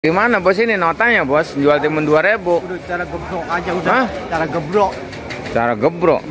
Gimana bos ini notanya bos? Jual timun 2000. Udah cara gebrok aja udah. Hah? Cara gebrok. Cara gebrok.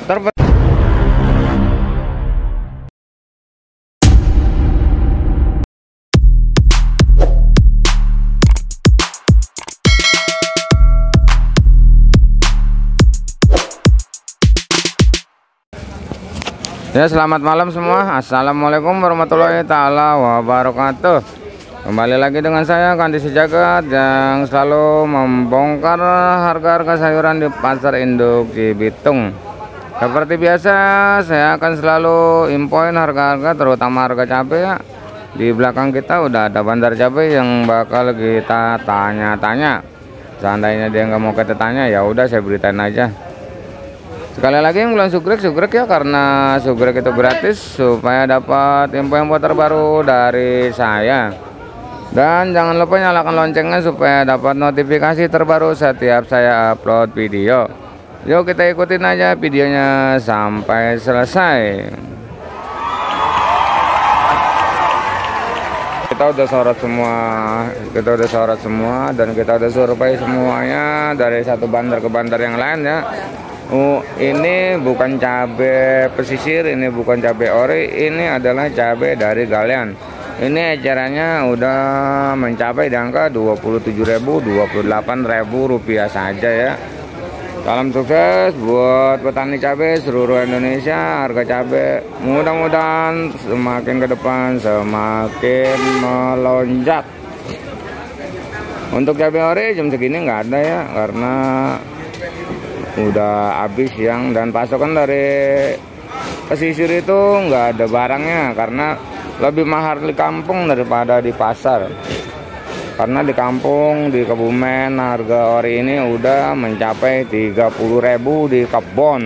Ya, selamat malam semua. Assalamualaikum warahmatullahi taala wabarakatuh. Kembali lagi dengan saya Kandisi Jagat yang selalu membongkar harga-harga sayuran di pasar induk Cibitung. Seperti biasa, saya akan selalu infoin harga-harga, terutama harga cabai ya. Di belakang kita udah ada bandar cabai yang bakal kita tanya-tanya. Seandainya dia nggak mau kita tanya, ya udah saya beritain aja. Sekali lagi yang bilang sugrek ya, karena sugrek itu gratis supaya dapat info-info terbaru dari saya. Dan jangan lupa nyalakan loncengnya supaya dapat notifikasi terbaru setiap saya upload video. Yuk kita ikutin aja videonya sampai selesai. Kita udah sorot semua, dan kita udah survei semuanya dari satu bandar ke bandar yang lain ya. Ini bukan cabai pesisir, ini bukan cabai ori, ini adalah cabai dari Galian. Ini ecerannya udah mencapai di angka 27.000, 28.000 rupiah saja ya. Salam sukses buat petani cabai seluruh Indonesia. Harga cabai mudah-mudahan semakin ke depan semakin melonjak. Untuk cabai ori jam segini nggak ada ya, karena udah habis yang, dan pasokan dari pesisir itu nggak ada barangnya, karena lebih mahal di kampung daripada di pasar. Karena di kampung, di Kebumen, harga ori ini udah mencapai 30.000 di kebon.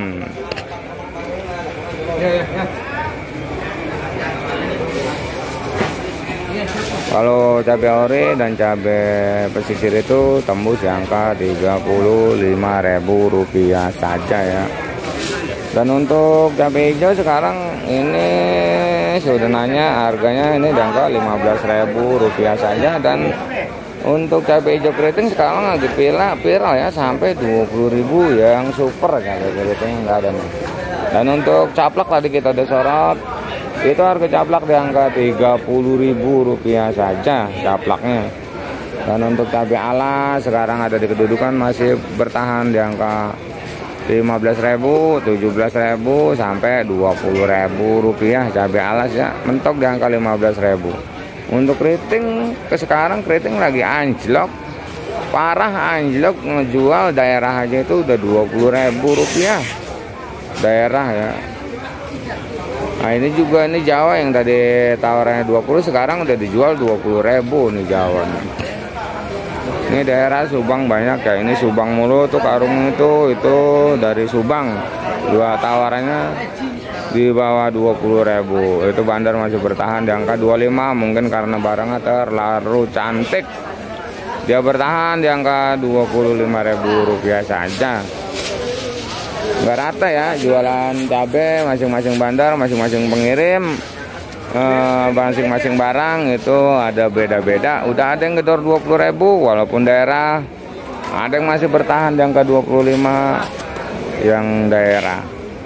Kalau cabai ori dan cabai pesisir itu tembus di angka 35.000 rupiah saja ya. Dan untuk cabai hijau sekarang ini sudah nanya harganya ini di angka 15.000 rupiah saja. Dan untuk cabai hijau keriting sekarang lagi viral ya, sampai 20.000 yang super cabai keriting nggak ada nih. Dan untuk caplak tadi kita udah sorot, itu harga caplak di angka 30.000 rupiah saja caplaknya. Dan untuk cabai alas sekarang ada di kedudukan masih bertahan di angka 15.000, 17.000 sampai 20.000 rupiah cabai alas ya, mentok di angka 15.000. Untuk keriting sekarang keriting lagi anjlok, parah anjlok, ngejual daerah aja itu udah 20.000 rupiah daerah ya. Nah ini juga, ini Jawa yang tadi tawarannya 20 sekarang udah dijual 20.000 nih Jawa nih. Ini daerah Subang banyak ya, ini Subang mulu tuh karung itu dari Subang. Dua tawarannya di bawah 20.000. Itu bandar masih bertahan di angka 25, mungkin karena barangnya terlalu cantik. Dia bertahan di angka 25.000 rupiah saja. Nggak rata ya jualan cabai, masing-masing bandar, masing-masing pengirim. Masing-masing barang itu ada beda-beda. Udah ada yang gedor 20.000 walaupun daerah, ada yang masih bertahan di angka 25 yang daerah.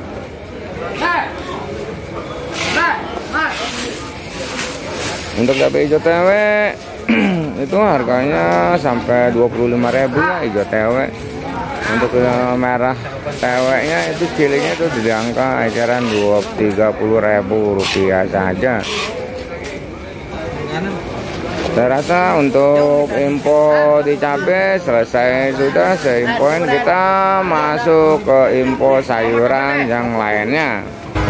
Untuk cabai hijau TW itu harganya sampai 25.000 ya hijau TW. Untuk merah TW-nya itu cilinya itu di angka eceran 30.000 rupiah saja. Saya rasa untuk info di cabai selesai sudah, saya infoin. Kita masuk ke info sayuran yang lainnya.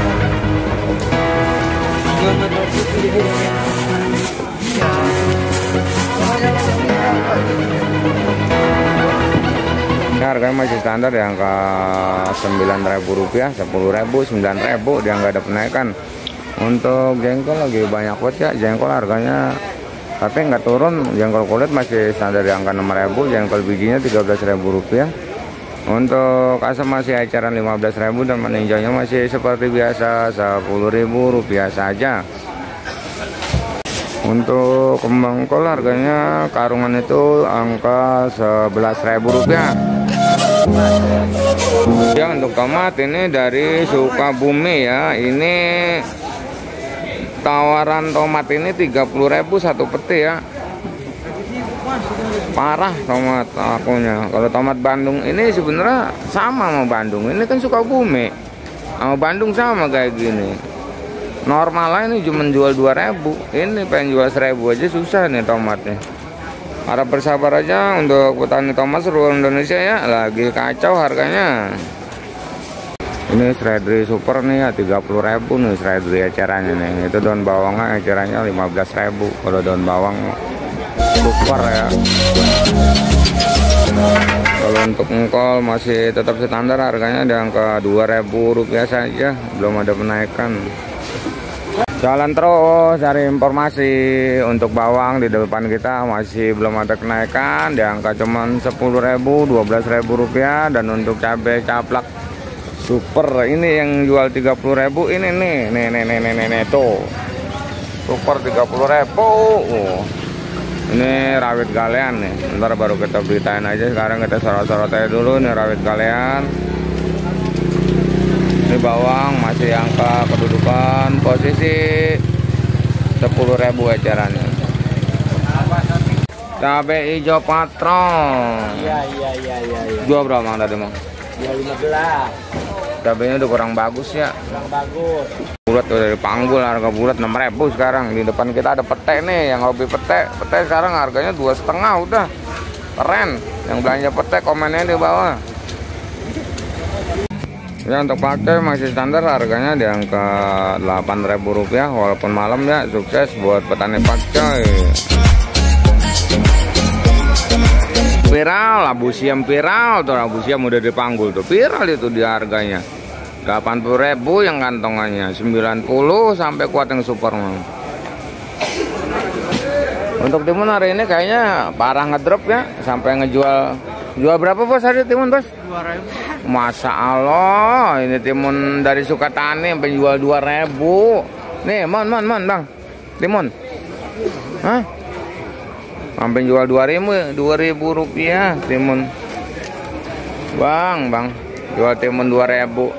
Harganya masih standar di angka 9.000 rupiah, 10.000, 9.000, dia nggak ada penaikan. Untuk jengkol lagi banyak banget ya jengkol harganya, tapi nggak turun. Jengkol kulit masih standar di angka 6.000, jengkol bijinya 13.000 rupiah. Untuk asam masih eceran 15.000, dan meninjaunya masih seperti biasa 10.000 rupiah saja. Untuk kembang kol harganya karungan itu angka Rp11.000 ya. Untuk tomat ini dari Sukabumi ya, ini tawaran tomat ini 30.000 satu peti ya. Parah tomat akunya. Kalau tomat Bandung ini sebenarnya sama sama Bandung, ini kan Sukabumi sama Bandung sama kayak gini. Normalnya ini cuma jual 2.000, ini pengen jual 1.000 aja susah nih tomatnya. Harap bersabar aja untuk petani tomat seluruh Indonesia ya, lagi kacau harganya. Ini seledri super nih ya, 30.000 nih seledri ecerannya nih. Itu daun bawangnya ecerannya 15.000. Kalau daun bawang super ya. Kalau untuk engkol masih tetap standar harganya di angka Rp2.000 saja, belum ada penaikan. Jalan terus cari informasi. Untuk bawang di depan kita masih belum ada kenaikan, di angka cuman 10.000, Rp12.000. Dan untuk cabai caplak super ini yang jual 30.000 ini nih tuh. Super 30.000. Ini rawit galean nih. Ntar baru kita beritain aja, sekarang kita sorot-sorot aja dulu nih rawit galean. Ini bawang masih angka kedudukan posisi 10.000 ecerannya. Cabai hijau patron. Iya. Jual berapa Mang tadi Mang? Jual 15. Cabainya udah kurang bagus ya. Kurang bagus. Bulat udah dipanggul, harga bulat 6.000 sekarang. Di depan kita ada pete nih, yang hobi pete. Pete sekarang harganya 2,5 udah. Keren. Yang belanja pete komennya di bawah. Ya untuk pakai masih standar harganya di angka Rp8.000 walaupun malam ya. Sukses buat petani pakcoy. Viral, Abu Siam viral tuh, Abu Siam udah dipanggul tuh, viral itu di harganya 80.000 yang kantongannya, 90 sampai kuat yang super. Untuk timun hari ini kayaknya parah ngedrop ya, sampai jual berapa bos hari timun bos? 2.000. Masa Allah, ini timun dari Sukatani sampai jual 2.000. Nih, mon bang, timun. Hah? Sampai jual 2.000 rupiah timun. Bang, jual timun 2.000.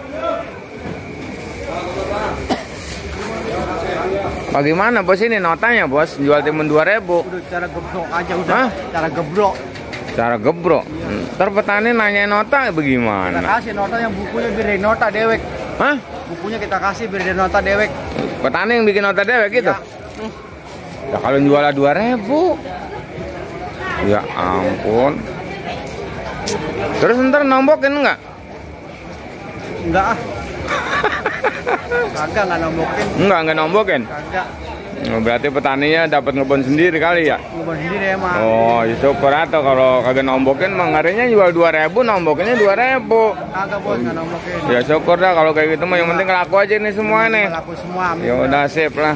Bagaimana bos ini notanya bos? Jual timun 2.000. Udah cara gebrok aja udah. Hah? Cara gebrok. Cara gebrok. Ntar petani nanya nota Kita bagaimana? kasih nota yang bukunya biar dari nota dewek. Hah? Bukunya kita kasih biar dari nota dewek. Petani yang bikin nota dewek gitu? Ya. Ya kalau jual 2.000. Ya ampun. Terus ntar nombokin enggak? Enggak ah. Kagak nggak nombokin. Enggak nombokin. Kagak. Oh, berarti petaninya dapat ngebon sendiri kali ya? Ngebon sendiri emang. Oh, ya syukur atau kalau kagak nombokin ngarinya jual 2.000, nombokinnya 2.000. Kagak bos nggak nombokin. Ya syukur dah kalau kayak gitu mah, yang penting laku aja nih semua nih. Laku semua. Ya udah sip lah.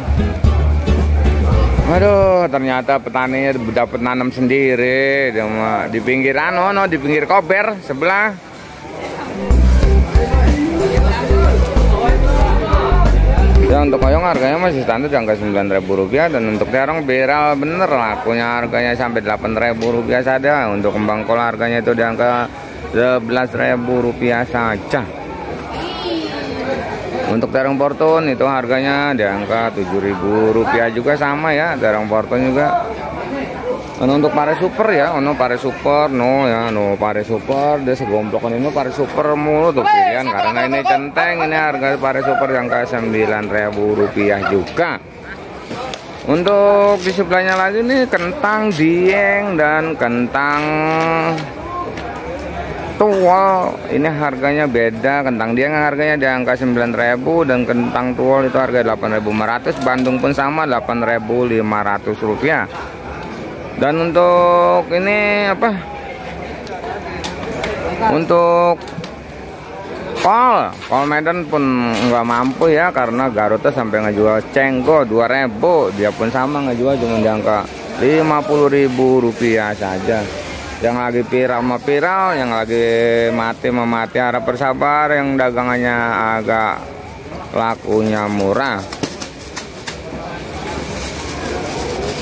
Aduh, ternyata petaninya dapat nanam sendiri di pinggir di pinggir kober sebelah. Ya untuk koyong harganya masih standar di angka Rp9.000, dan untuk terong viral bener lakunya harganya sampai Rp8.000 saja. Untuk kembang kol harganya itu di angka Rp11.000 saja. Untuk terong portun itu harganya di angka Rp7.000 juga sama ya, terong portun juga. Dan untuk pare super ya, pare super, pare super, dia segomplokkan ini pare super mulu tuh pilihan, karena ini centeng, ini harga pare super yang ke Rp9.000 juga. Untuk di sebelahnya lagi nih kentang dieng dan kentang tuol, ini harganya beda. Kentang dieng harganya di angka Rp9.000 dan kentang tuol itu harga Rp8.500. Bandung pun sama Rp8.500. Dan untuk ini apa? Untuk kol Medan pun nggak mampu ya, karena Garutnya sampai ngejual cenggo 2.000. Dia pun sama ngejual cuma di angka Rp50.000 saja. Yang lagi viral, yang lagi mati harap bersabar, yang dagangannya agak lakunya murah.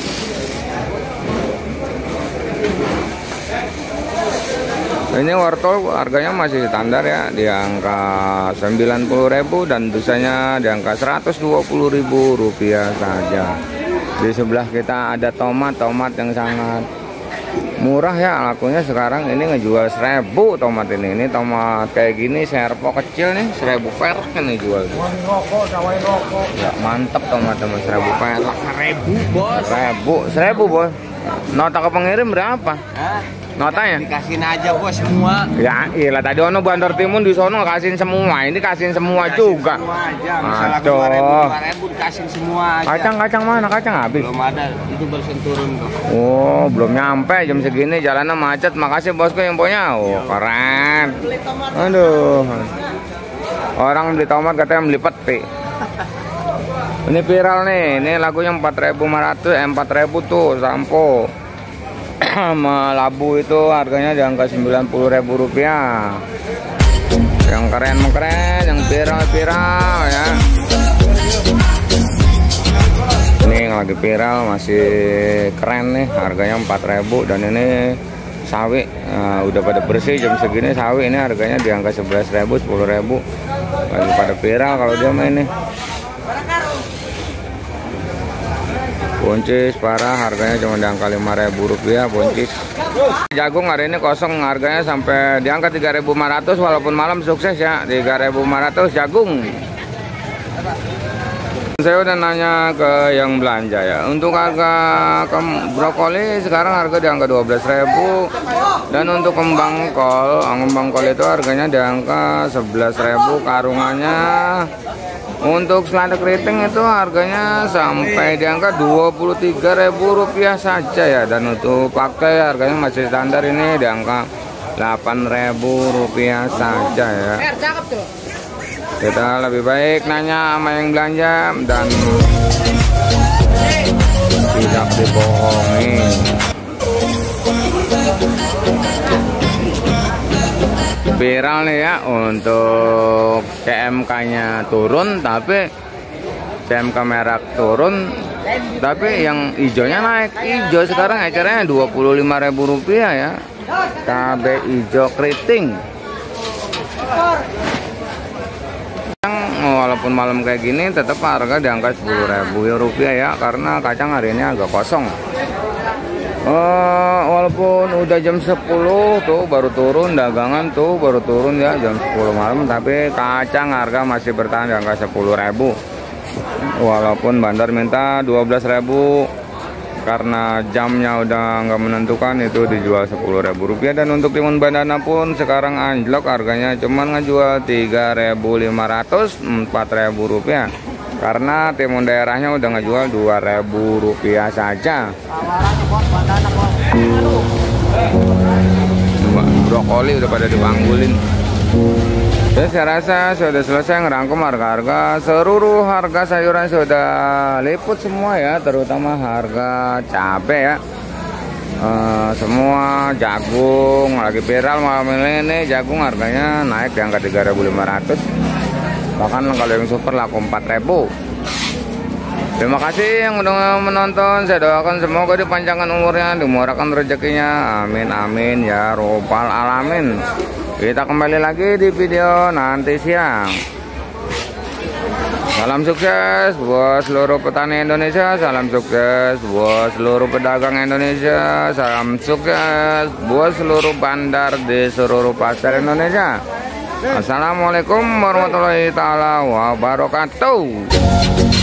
Ini wortel harganya masih standar ya, di angka 90.000 dan dusanya di angka 120.000 rupiah saja. Di sebelah kita ada tomat yang sangat murah ya, lakunya sekarang ini ngejual 1.000 tomat ini. Ini tomat kayak gini serpo kecil nih 1.000 perak ini jual. Ya mantap tomat 1.000 perak. 1.000 bos. 1.000 bos. Nota ke pengirim berapa? Notanya? Dikasihin aja bos semua. Ya iyalah, tadi ono Bandar Timun di sono kasihin semua, ini kasihin semua juga. Semua aja. Misalnya Aduh. 2.000 dikasihin semua aja. Kacang mana? Kacang habis. Belum ada, itu barusan turun tuh. Oh, belum nyampe jam segini, jalannya macet. Makasih bosku infonya. Oh, keren. Aduh. Orang beli tomat katanya beli peti. Ini viral nih, ini lagunya 4.500, 4.000 tuh sampo. Sama labu itu harganya di angka 90.000 rupiah. Yang keren, yang viral ya. Ini yang lagi viral masih keren nih, harganya 4.000 dan ini sawi udah pada bersih jam segini. Sawi ini harganya di angka 11.000, 10.000. Lagi pada viral kalau dia main nih. Buncis parah, harganya cuma di angka 5.000 rupiah buncis. Jagung hari ini kosong, harganya sampai di angka 3.500 walaupun malam sukses ya, 3.500 jagung. Saya udah nanya ke yang belanja ya, untuk harga brokoli sekarang harga di angka 12.000 dan untuk kembang kol itu harganya di angka 11.000 karungannya. Untuk selada keriting itu harganya sampai di angka 23.000 rupiah saja ya, dan untuk pakai harganya masih standar ini di angka 8.000 rupiah saja ya. Kita lebih baik nanya sama yang belanja dan tidak dibohongi. Viral nih ya, untuk CMK-nya turun, tapi CMK merah turun, tapi yang hijaunya naik. Hijau sekarang ecernya 25.000 rupiah ya, cabai hijau keriting. Walaupun malam kayak gini tetap harga di angka 10.000 rupiah ya, karena kacang hari ini agak kosong. Walaupun udah jam 10 tuh baru turun, dagangan tuh baru turun ya jam 10 malam, tapi kacang harga masih bertahan di angka 10.000. Walaupun bandar minta 12.000 karena jamnya udah nggak menentukan, itu dijual 10.000 rupiah. Dan untuk timun bandana pun sekarang anjlok, harganya cuman ngejual 3.500, 4.000 rupiah. Karena timun daerahnya udah ngejual 2.000 rupiah saja. Brokoli udah pada dipanggulin. Ya, saya rasa sudah selesai ngerangkum harga-harga. Seluruh harga sayuran sudah liput semua ya, terutama harga cabai ya. Semua jagung lagi viral malam ini, jagung harganya naik di angka 3.500. Bahkan kalau yang super laku 4.000. Terima kasih yang udah menonton. Saya doakan semoga dipanjangkan umurnya, dimurahkan rezekinya. Amin amin ya robbal alamin. Kita kembali lagi di video nanti siang. Salam sukses buat seluruh petani Indonesia, salam sukses buat seluruh pedagang Indonesia, salam sukses buat seluruh bandar di seluruh pasar Indonesia. Assalamualaikum warahmatullahi taala wabarakatuh.